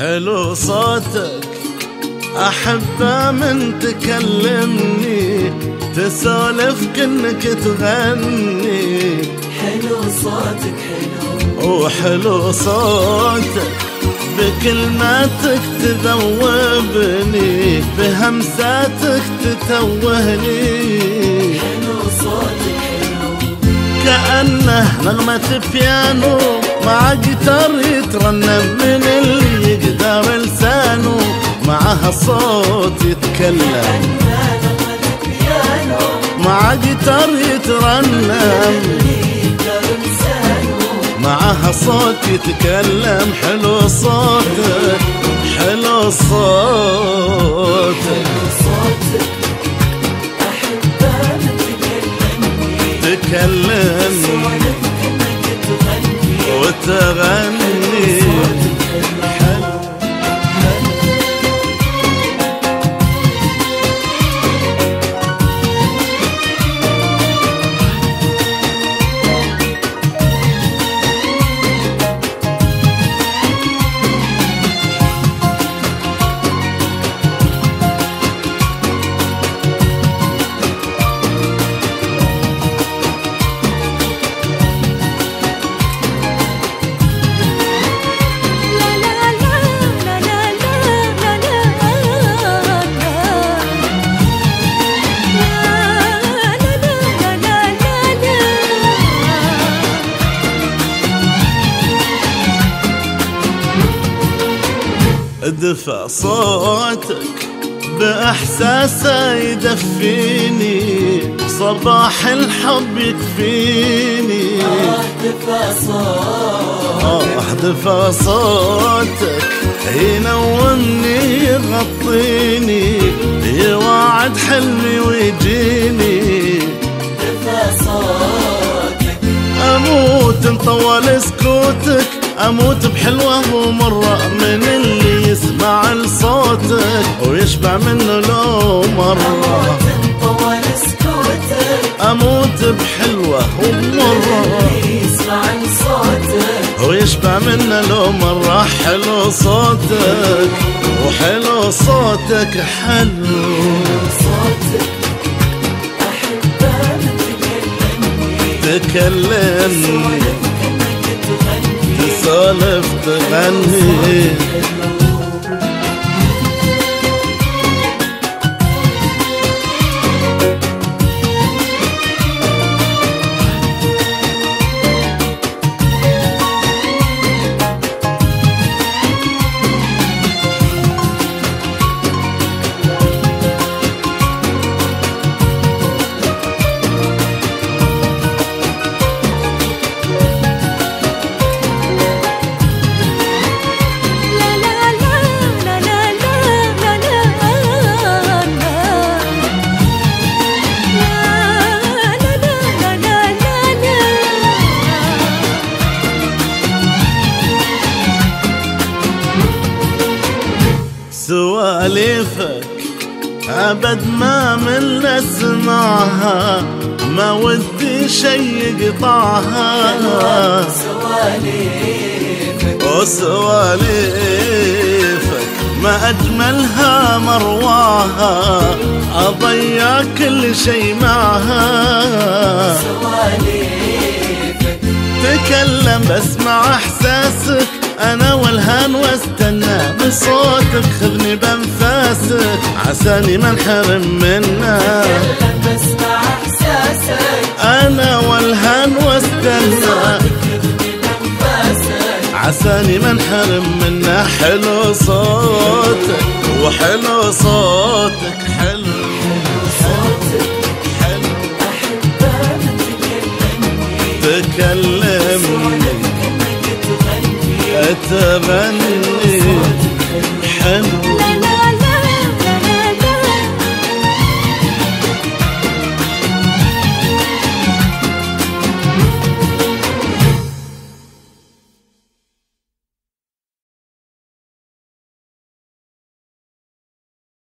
حلو صوتك أحبه من تكلمني، تسولف كأنك تغني. حلو صوتك حلو، وحلو صوتك بكلماتك تذوبني، بهمساتك تتوهني. حلو صوتك حلو، كأنه نغمة بيانو مع جيتار يترنم، من اللي يقدر لسانه معها صوت يتكلم. مع جيتار يترنم معها صوت يتكلم. حلو صوتك حلو صوتك أحبها من تكلمني وتغني. دفى صوتك بإحساسه يدفيني، صباح الحب يكفيني. دفى صوتك ينومني يغطيني، يواعد حلمي ويجيني. دفى صوتك أموت انطول سكوتك، أموت بحلوة ومرة من اللي يسمع لصوتك ويشبع منه لو مرة. أموت بحلوة ومرة يسمع لصوتك ويشبع منه لو مرة. حلو صوتك وحلو صوتك حلو صوتك أحبها من تكلمني تسولف تغني. سواليفك أبد ما من اسمعها، ما ودي شي يقطعها. وسواليفك ما أجملها مرواها، أضيع كل شي معها. تكلم بسمع إحساسك، أنا والهان واستنى بصوتك، خذني بأنفاسك عساني ما انحرم منك. بسمع إحساسك، أنا والهان واستنى عساني ما انحرم منه. حلو صوتك وحلو صوتك حلو صوتك حلو أحبها من تكلمني تغني حلو